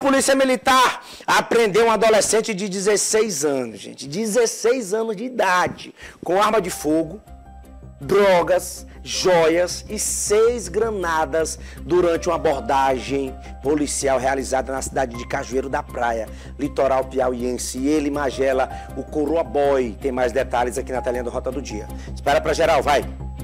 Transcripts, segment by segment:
polícia militar apreendeu um adolescente de 16 anos, gente. 16 anos de idade, com arma de fogo, drogas, joias e 6 granadas durante uma abordagem policial realizada na cidade de Cajueiro da Praia, litoral piauiense. E ele, Magela, o Coroa Boy. Tem mais detalhes aqui na telinha do Rota do Dia. Espera pra geral, vai.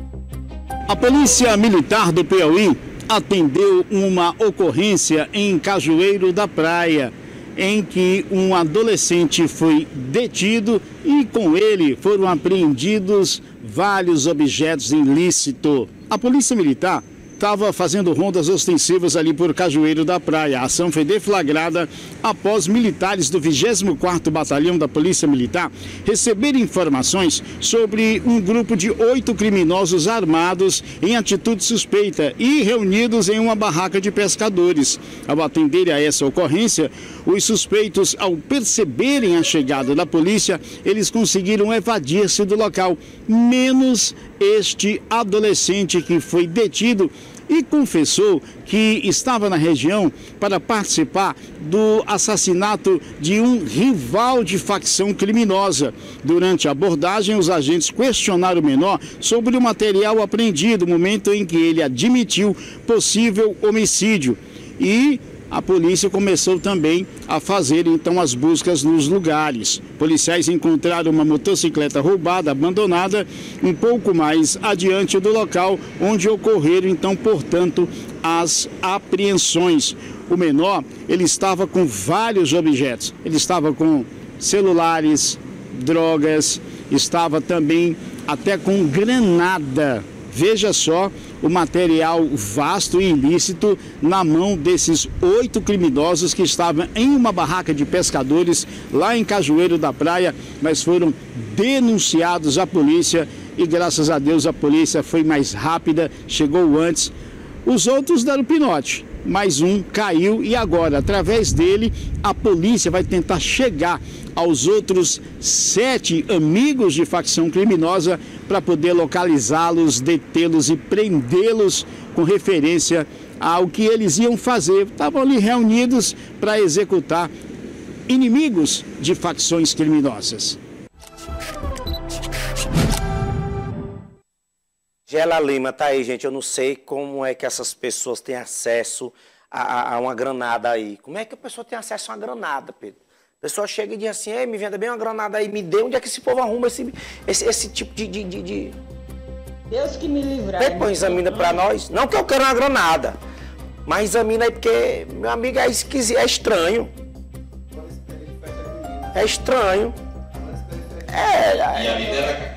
A Polícia Militar do Piauí atendeu uma ocorrência em Cajueiro da Praia, em que um adolescente foi detido e com ele foram apreendidos vários objetos ilícitos. A Polícia Militar estava fazendo rondas ostensivas ali por Cajueiro da Praia. A ação foi deflagrada após militares do 24º Batalhão da Polícia Militar receberem informações sobre um grupo de 8 criminosos armados em atitude suspeita e reunidos em uma barraca de pescadores. Ao atender a essa ocorrência, os suspeitos, ao perceberem a chegada da polícia, eles conseguiram evadir-se do local, menos este adolescente que foi detido e confessou que estava na região para participar do assassinato de um rival de facção criminosa. Durante a abordagem, os agentes questionaram o menor sobre o material apreendido, no momento em que ele admitiu possível homicídio. E a polícia começou também a fazer então as buscas nos lugares. Policiais encontraram uma motocicleta roubada, abandonada, um pouco mais adiante do local onde ocorreram então, portanto, as apreensões. O menor, ele estava com vários objetos. Ele estava com celulares, drogas, estava também até com granada. Veja só o material vasto e ilícito na mão desses 8 criminosos que estavam em uma barraca de pescadores lá em Cajueiro da Praia, mas foram denunciados à polícia e graças a Deus a polícia foi mais rápida, chegou antes. Os outros deram pinote, mais um caiu e agora, através dele, a polícia vai tentar chegar aos outros 7 amigos de facção criminosa para poder localizá-los, detê-los e prendê-los com referência ao que eles iam fazer. Estavam ali reunidos para executar inimigos de facções criminosas. Gela Lima, tá aí, gente. Eu não sei como é que essas pessoas têm acesso a uma granada aí. Como é que a pessoa tem acesso a uma granada, Pedro? A pessoa chega e diz assim, me venda bem uma granada aí, me dê. Onde é que esse povo arruma esse tipo de... Deus que me livrar. Depois examina pra nós. Não que eu quero uma granada, mas examina aí porque, meu amigo, é esquisito, é estranho. É estranho. E a vida era...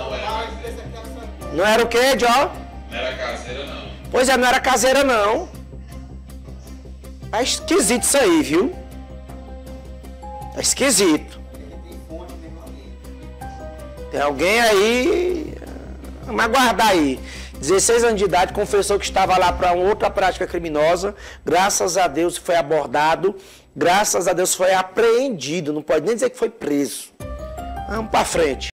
Não era o quê, Jó? Não era caseira, não. Pois é, não era caseira, não. É esquisito isso aí, viu? É esquisito. Tem alguém aí... Vamos aguardar aí. 16 anos de idade, confessou que estava lá para uma outra prática criminosa. Graças a Deus foi abordado. Graças a Deus foi apreendido. Não pode nem dizer que foi preso. Vamos para frente.